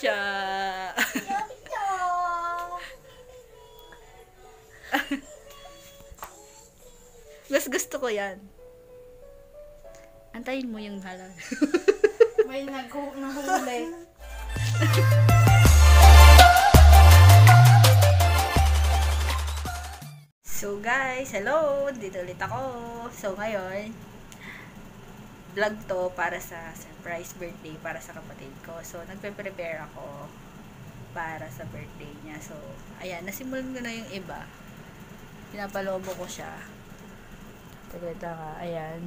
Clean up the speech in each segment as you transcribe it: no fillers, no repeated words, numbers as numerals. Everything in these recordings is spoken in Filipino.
siya. Gusto ko yan. Antayin mo yung halal. May nahuli. So guys, hello! Dito ulit ako. So ngayon, vlog to para sa surprise birthday para sa kapatid ko. So nagpe-prepare ako para sa birthday niya. So ayan, nasimulan ko na yung iba. Pinapalobo ko siya. Tagad ka, ayan.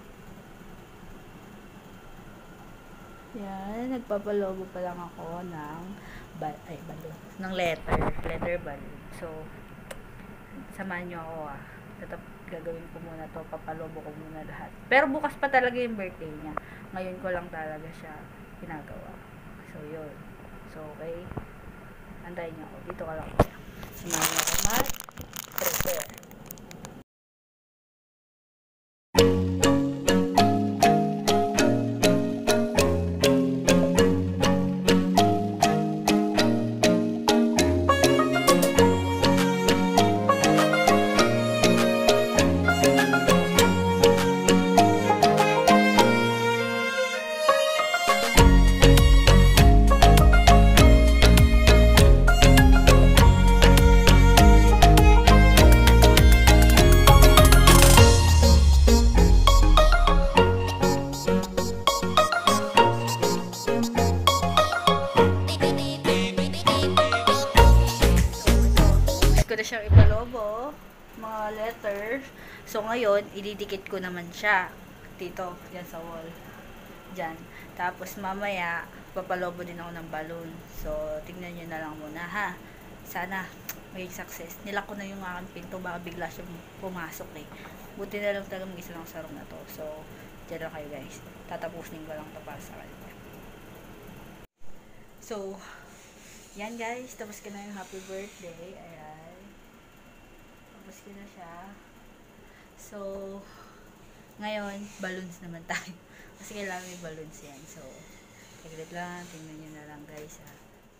Yan, nagpapalobo pa lang ako ng balon, ng letter balon. So samahan nyo ako gagawin ko muna to, papalobo ko muna lahat. Pero bukas pa talaga yung birthday niya. Ngayon ko lang talaga siya ginagawa. So yun. So okay. Antayin nyo ako. Dito ka lang. Samahan nyo ako mag-prepare. Na siyang ipalobo, mga letter. So ngayon, ididikit ko naman siya dito, yan sa wall. Diyan. Tapos mamaya, papalobo din ako ng balloon. So, tingnan nyo na lang muna ha. Sana maging success. Nilak ko na yung aking pinto, baka bigla siya pumasok eh. Buti na lang talaga mag-isa lang sa room na to. So, dyan lang kayo guys. Tatapusin ko lang to para sa kanya. So, yan guys. Tapos ko na yung happy birthday. Ayan. Tapos ko na siya. So, ngayon, balloons naman tayo. Kasi kailangan may balloons yan. So, saglit lang. Tingnan nyo na lang guys ha.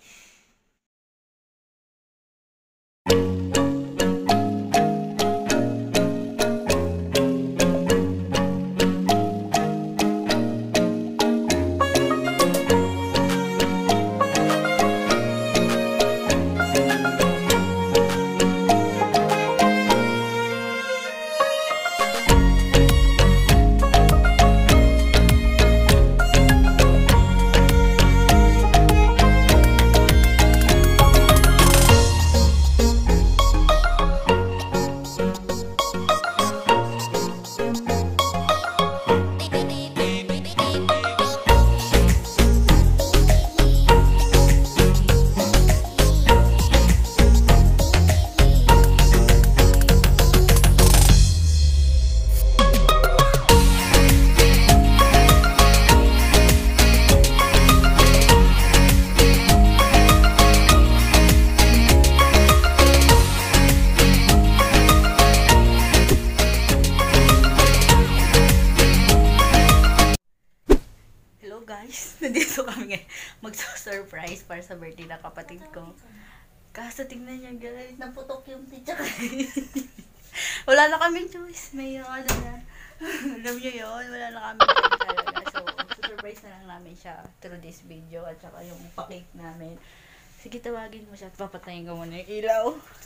Guys, nandito kami ngayon magso-surprise para sa birthday ng kapatid ko. Kaso tingnan niya guys, naputok yung teacher. Wala na kaming choice. May ano na. Alam niyo yun, wala na kaming choice talaga. So, surprise na lang namin siya through this video at saka yung pa-cake namin. Sige, tawagin mo siya at papatayin ko muna yung ilaw.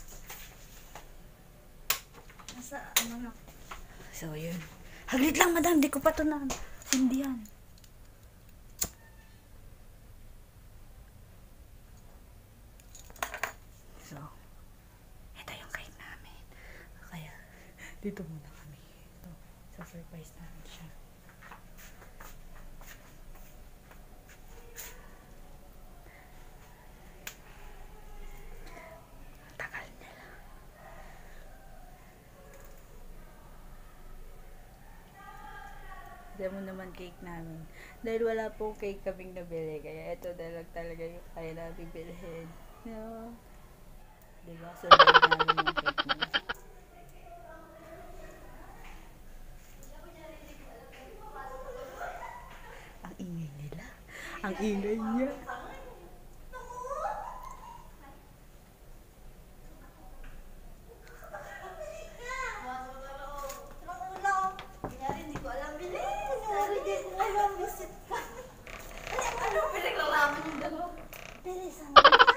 Nasa ano na. So, yun. Haglit lang madam, di ko pa ito na sindihan. Dito muna kami. Ito, sa surprise namin siya. Tagal nila. Demo naman cake namin. Dahil wala pong cake kaming nabili. Kaya ito talaga yung kaya namin bilhin. No? Diba? So, namin yung cake namin. Ang ingay niya. Ay, ma'am, visit ka. Ano, pinaglalaman yung dalawa. Bilisan mo.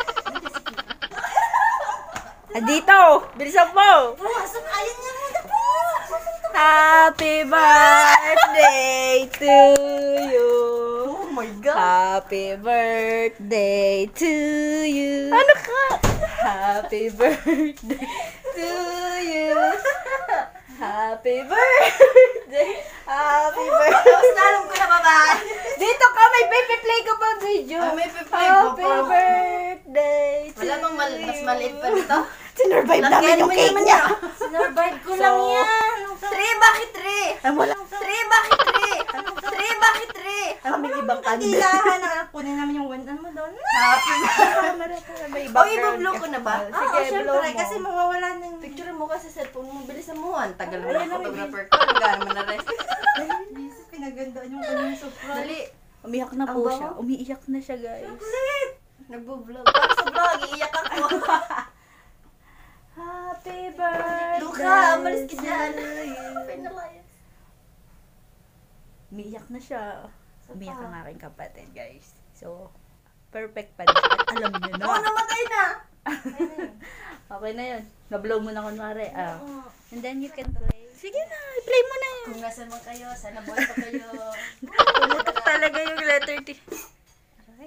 Dito! Bilisan mo! Pumasok, ayun niya muna po. Happy birthday to you! Oh my God. Happy birthday to you! Ano ka? Happy birthday to you! Happy birthday! Happy birthday! Tapos nalong ko na baba. Dito ka! May play ka pa video! May piplay ko Happy pa. birthday to Wala bang mas maliit pa nito? Sinurvive namin yung cake niya! Sinurvive ko lang yan. 3, bakit 3? Wala. 3, bakit 3? 3, bakit 3? May ibang kanda. Kailangan na kunin namin yung one mo doon. Happy birthday! May ibang i-blow ko na ba? Sige, blow mo. Kasi mawawala na yung... Picture mo kasi cellphone mo. Bilisan mo. Ang tagal mo na photographer ko. Nagano mo na rin. Bisis, pinagandaan yung kanyang surprise. Dali. Umiyak na po Ang siya. bango. Umiiyak na siya, guys. Kulit! Nagbo-vlog. Para sa vlog, iiyak ako. Happy birthday! Luka, umalis ka dyan. to you. Pinalayas. Umiiyak na siya. Umiiyak ang aking kapatid, guys. So, perfect pa rin siya. At alam niyo na. Oo, namatay na! Okay na yun. Na-blow mo na kunwari. And then you can play. Sige na, play mo na yun. Kung nasa mo kayo, sana buhay pa kayo. Pumutok talaga yung letter T. Okay.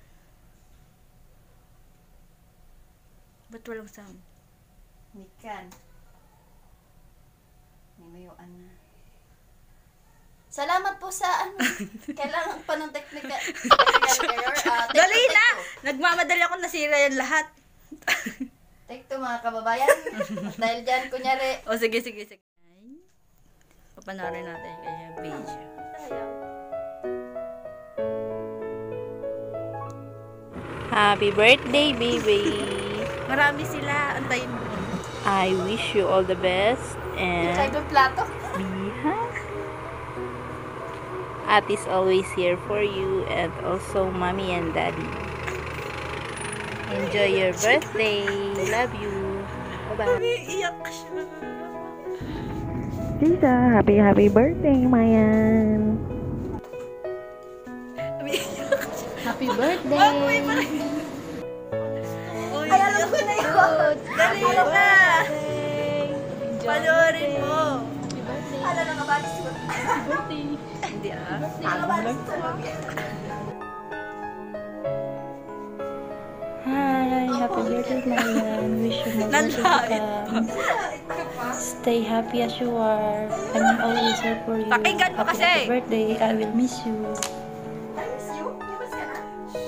Ba't walang sound? Mikan. May mayuan na. Salamat po sa ano. Kailangan pa ng technical error. Dali na! Nagmamadali ako, nasira yan lahat. Take to mga kababayan. Dahil dyan, kunyari. O sige. Papanoorin natin yung kanyang page. Happy birthday, baby! Marami sila. Antayin mo. I wish you all the best and Try ng plato. be happy. Ati's always here for you and also mommy and daddy. Enjoy your birthday. Love you. Bye-bye. Iyak siya. Sisa, happy birthday, Mayan. Happy birthday. Ay, alam ko na yun. Dali na. Panoorin mo. Hala na nga ba? Hindi ah. Hi, happy birthday, Mayan. Wish you more Nanlait blessings. Stay happy as you are. I'm always here for you. Pakinggan mo kasi. Happy birthday. I will miss you. I miss you. Labas ka na.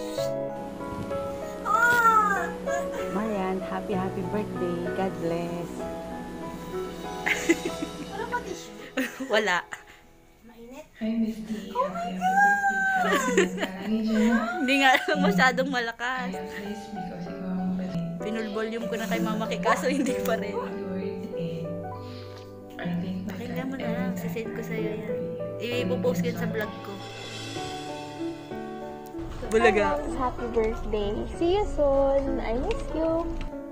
Mayan, happy birthday. God bless. Wala pa tissue. Wala. Mainit. Hindi nga lang masyadong malakas. Pinul-volume ko na kay Mama Kay, kaso hindi pa rin. Pakinggan mo na lang. Sasend ko sa'yo yan. Ipopost ko yan sa vlog ko. Bulaga. Happy birthday. See you soon. I miss you.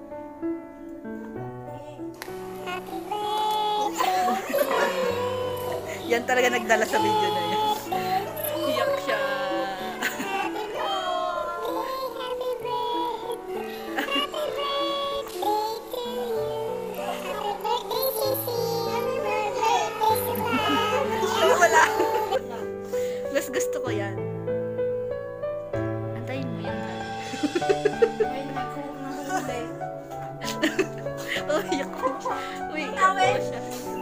Yan talaga nagdala sa video na yan. Iyak siya. Wala. Mas gusto ko yan. Antayin mo yan. May nahuli. Oh, iyak ko. Uy, iyak ko siya.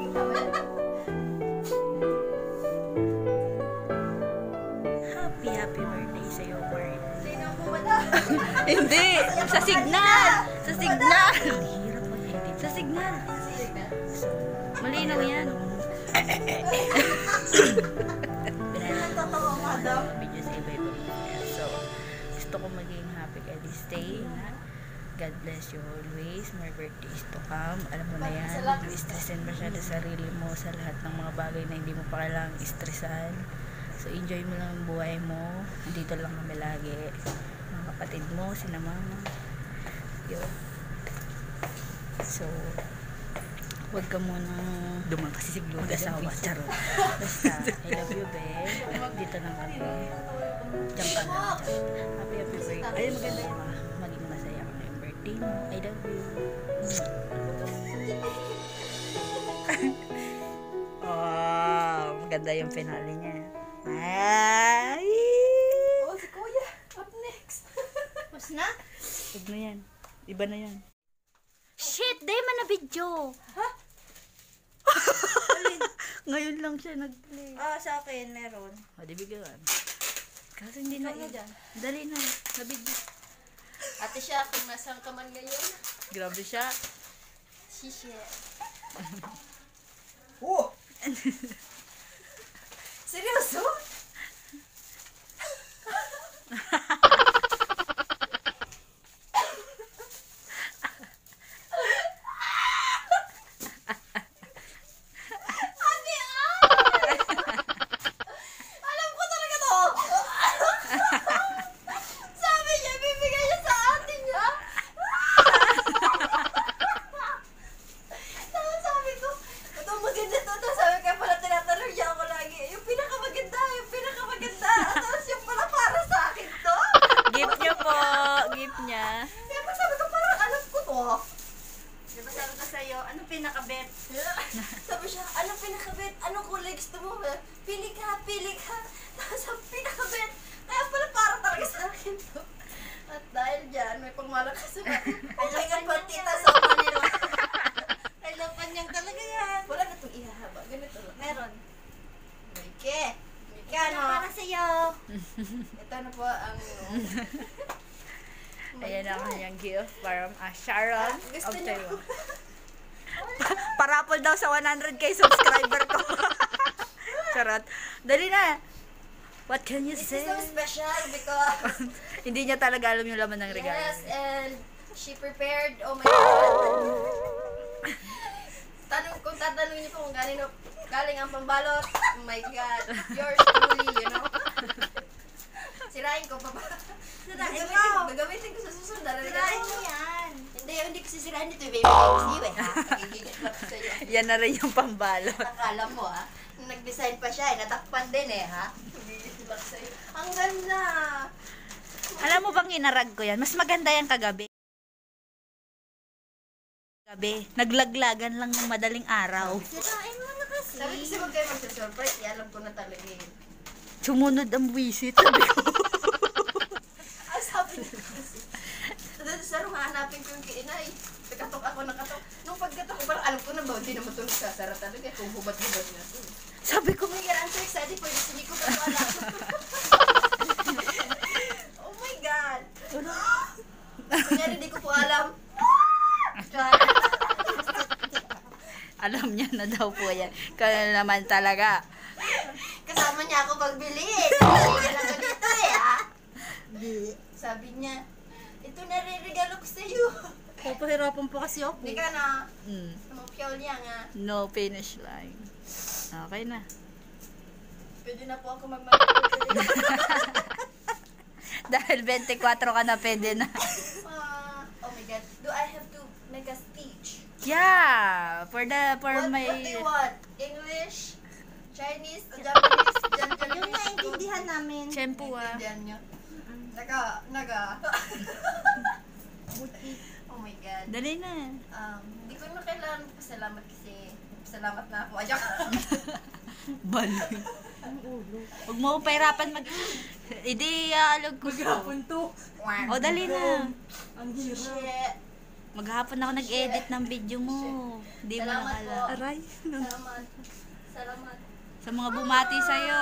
Happy birthday sa'yo, Bart. Sino ang bumata? Hindi! Sa signal! Sa signal! Hirap mag-edit. Sa signal! Malinaw yan. Totoo, madam. Video sa iba-iba. So, gusto ko maging happy ka this day. God bless you always. More birthdays to come. Alam mo na yan. Stressin masyado sarili mo sa lahat ng mga bagay na hindi mo pa kailangang stressan. So, enjoy mo lang ang buhay mo. Dito lang kami lagi. Mga kapatid mo, sina mama. Yun. So, Huwag ka muna duman kasi siguro asawa. Charot. Basta, I love you, be. Dito na kami. Diyan ka lang. Happy birthday. Ay, maganda yun. Maging masaya ka yung birthday mo. I love you. Oh, maganda yung finale niya. Ay! Oh, si Kuya. Up next. Tapos na? Huwag na yan. Iba na yan. Shit, day man na video. Ngayon lang siya nag-play. Sa akin, meron. O, di bigyan. Kasi hindi na dyan. Dali na. Nabigyan. Ate siya, kung nasaan ka man ngayon. Grabe siya. Shishe. Oh! Seryoso? Alam ko talaga to! Sabi niya, bibigay niya sa atin niya. Tapos sabi ko, ito maganda to. Tapos sabi kaya pala tinatanong niya ako lagi, yung pinakamaganda. Tapos yung pala para sa akin to. Gift niya po. Gift niya. Kaya pa sabi ko, parang alam ko to. Diba sabi ko sa'yo, anong pinakabet? Sabi siya, anong pinakabet? Anong kulay gusto mo? Pili ka. Tapos ang pinakabet, kaya pala para talaga sa akin to. At dahil dyan, may pangmalakas na. Kailangan pa tita sa Manila. Kailangan niyang talaga yan. Wala na itong ihahaba. Ganito lang. Meron. Mike, no? Para sa'yo. Ito na po ang... Ayan ang kanyang gift from Sharon Gusto of niyo? Taiwan. Parapol daw sa 100k subscriber ko. Charot. Dali na. What can you This say? is so special because... Hindi niya talaga alam yung laman ng regalo. Yes, and she prepared, oh my God. Kung tatanungin niyo po kung galing ang pambalot, oh my God, yours truly, you know. Sirain ko pa ba? Gagamitin ko sa susunod. Sirain mo yan. Hindi ko sisirain dito, baby. Sa'yo eh, ha? Nagigigit lang ko sa'yo. Yan na rin yung pambalot. Akala mo, ha? Nung nag-design pa siya, natakpan din eh, ha? Nagigigit lang sa'yo. Ang ganda! Alam mo bang inarag ko yan? Mas maganda yan kagabi. Naglaglagan lang ng madaling araw. Sirain mo na kasi. Sabi kasi huwag kayo magsa-surprise, alam ko na talaga eh. Sumunod ang wisit. Sabi ko. Sabi niya kasi. Sa rong hanapin ko yung kiinay. Nakatok ako. Nung pagkatok ko, parang alam ko na ba, hindi naman ito nagsasara talaga. Kung hubad-hubad na ito. Sabi ko, Oh my God, I'm so excited for this. Hindi ko pa ito alam. Oh my God. Kunyari, hindi ko po alam. alam niya na daw po yan. Kaya naman talaga. Kasama niya ako pagbili. Sabi lang ko dito eh, ha? Sabi niya, ito nare-regalo ko sa'yo. Papahirapan pa kasi ako. Hindi ka na. Mm. Sumapyaw niya nga. No finish line. Okay na. Pwede na po ako Dahil 24 ka na, pwede na. Oh my God. Do I have to make a speech? Yeah! For What my... do you want? English? Chinese? Japanese? Yung naintindihan namin. Shampoo ah. Naintindihan niyo? Oh my God. Dali na. Hindi ko na kailangan pasalamat kasi salamat na ako. Ayak. Bali. Huwag mo pahirapan mag... Hindi, alog ko. O, dali na. Shit. Maghapon ako nag-edit ng video mo. Hindi mo Salamat nakala. po. Aray. Salamat. Sa mga bumati sa'yo.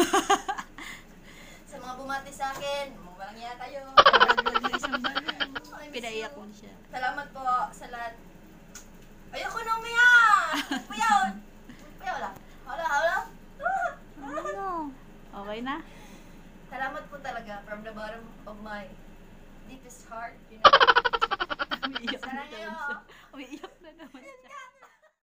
Sa mga bumati sa akin, walang iya kayo. Naglag na isang balon. Pinaiyak mo siya. Salamat po sa lahat. Ayoko na umiyak! Umiyaw! Umiyaw lang. Hala. Ano? Okay na? Salamat po talaga from the bottom of my deepest heart, you know. Umiiyak na Sana naman kayo. siya. Umiiyak na naman siya.